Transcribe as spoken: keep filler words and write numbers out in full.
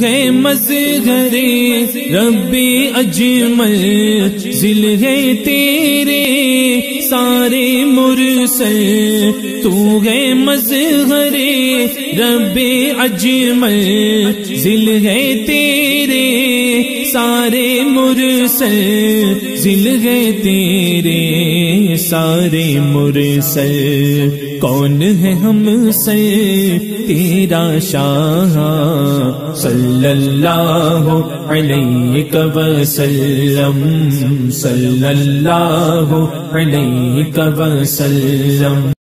है मज़हरे रब्बी अजमल, जिल है तेरे सारे मुरसल। तू है मज़हरे रब्बी अजमल, जिल है तेरे सारे मुरसल, जिल है तेरे सारे मुरसल। कौन है हमसे तेरा शाह, सल्लल्लाहु अलैहि वसल्लम, सल्लल्लाहु अलैहि वसल्लम।